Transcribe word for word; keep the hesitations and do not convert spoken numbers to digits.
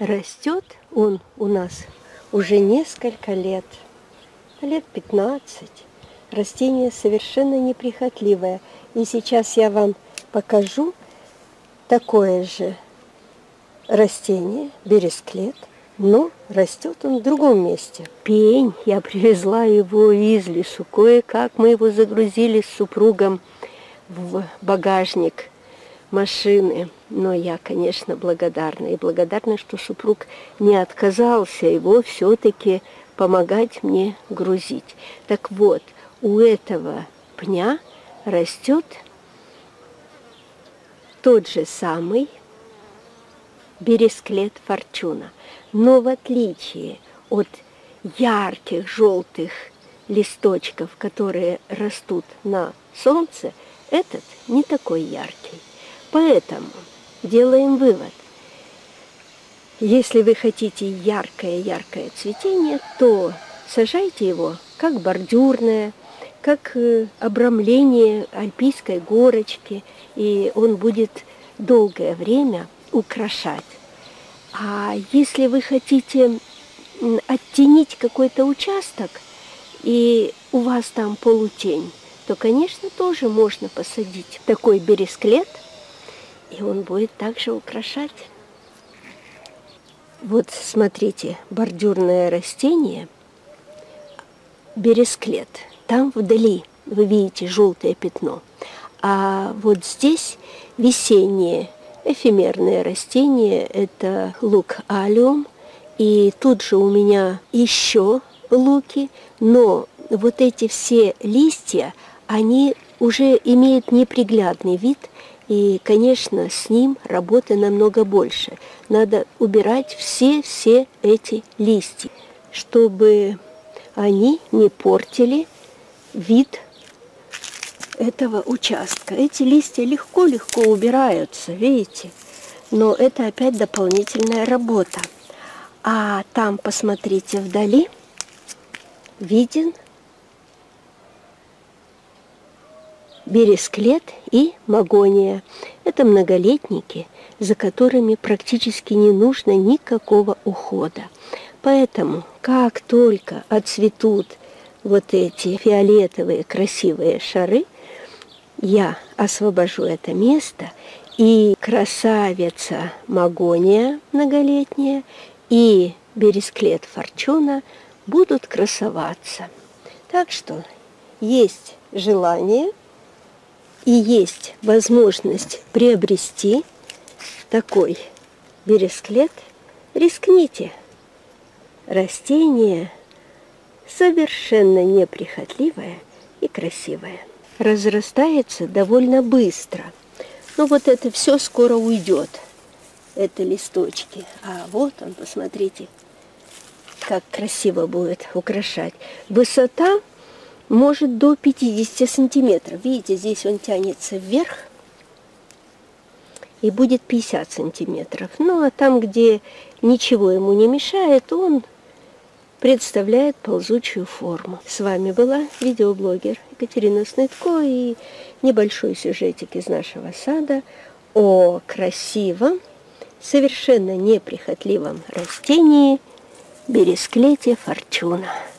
Растет он у нас уже несколько лет, лет пятнадцать. Растение совершенно неприхотливое. И сейчас я вам покажу такое же растение, бересклет, но растет он в другом месте. Пень, я привезла его из лесу. Кое-как мы его загрузили с супругом в багажник машины. Но я, конечно, благодарна. И благодарна, что супруг не отказался его все-таки помогать мне грузить. Так вот, у этого пня растет тот же самый бересклет форчуна. Но в отличие от ярких желтых листочков, которые растут на солнце, этот не такой яркий. Поэтому делаем вывод. Если вы хотите яркое-яркое цветение, то сажайте его как бордюрное, как обрамление альпийской горочки, и он будет долгое время украшать. А если вы хотите оттенить какой-то участок, и у вас там полутень, то, конечно, тоже можно посадить такой бересклет, и он будет также украшать. Вот смотрите, бордюрное растение, бересклет. Там вдали вы видите желтое пятно. А вот здесь весеннее эфемерное растение, это лук алиум. И тут же у меня еще луки, но вот эти все листья, они уже имеют неприглядный вид. И, конечно, с ним работы намного больше. Надо убирать все-все эти листья, чтобы они не портили вид этого участка. Эти листья легко-легко убираются, видите? Но это опять дополнительная работа. А там, посмотрите, вдали виден бересклет и магония. Это многолетники, за которыми практически не нужно никакого ухода. Поэтому, как только отцветут вот эти фиолетовые красивые шары, я освобожу это место, и красавица магония многолетняя и бересклет форчуна будут красоваться. Так что есть желание и есть возможность приобрести такой бересклет. Рискните. Растение совершенно неприхотливое и красивое. Разрастается довольно быстро. Но вот это все скоро уйдет. Это листочки. А вот он, посмотрите, как красиво будет украшать. Высота может до пятидесяти сантиметров. Видите, здесь он тянется вверх и будет пятьдесят сантиметров. Ну, а там, где ничего ему не мешает, он представляет ползучую форму. С вами была видеоблогер Екатерина Снытко и небольшой сюжетик из нашего сада о красивом, совершенно неприхотливом растении бересклете форчуна.